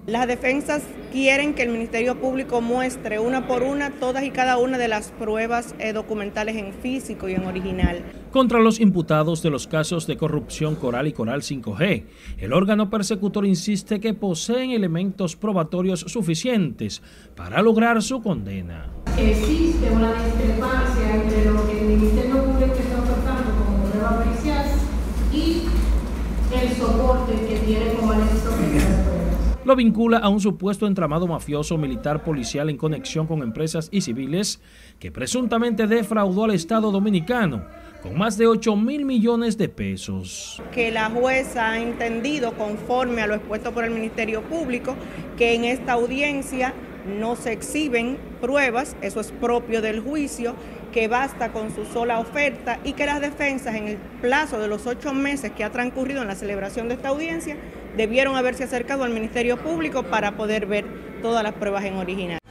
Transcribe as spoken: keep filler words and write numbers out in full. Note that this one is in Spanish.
Las defensas quieren que el Ministerio Público muestre una por una todas y cada una de las pruebas eh, documentales en físico y en original. Contra los imputados de los casos de corrupción Coral y Coral cinco G, el órgano persecutor insiste que poseen elementos probatorios suficientes para lograr su condena. Existe una discrepancia entre lo que el Ministerio Público está ofertando como prueba pericial y el soporte que tiene como anexo de las pruebas. Lo vincula a un supuesto entramado mafioso militar policial en conexión con empresas y civiles que presuntamente defraudó al Estado dominicano con más de ocho mil millones de pesos. Que la jueza ha entendido, conforme a lo expuesto por el Ministerio Público, que en esta audiencia no se exhiben pruebas, eso es propio del juicio, que basta con su sola oferta y que las defensas en el plazo de los ocho meses que ha transcurrido en la celebración de esta audiencia debieron haberse acercado al Ministerio Público para poder ver todas las pruebas en original.